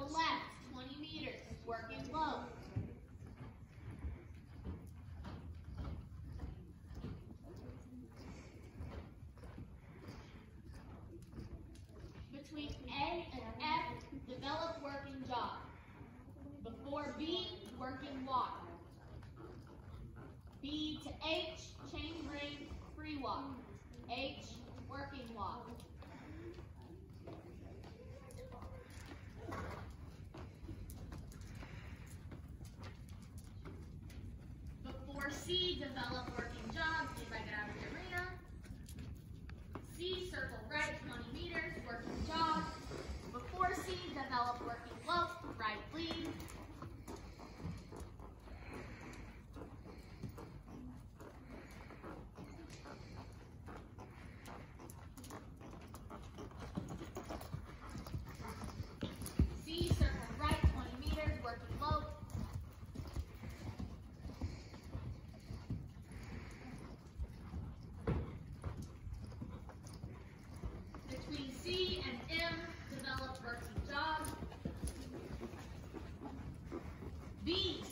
circle left, 20 meters, working low. Between A and F, develop working jog. Before B, working walk. B to H, chain ring, free walk. H, working walk. Before C, develop working jog, see if I get out of the arena. C, circle right, 20 meters, working jog. Before C, develop working low, right lead. C, circle right, 20 meters, working low. Between C and M, develop working jog. B,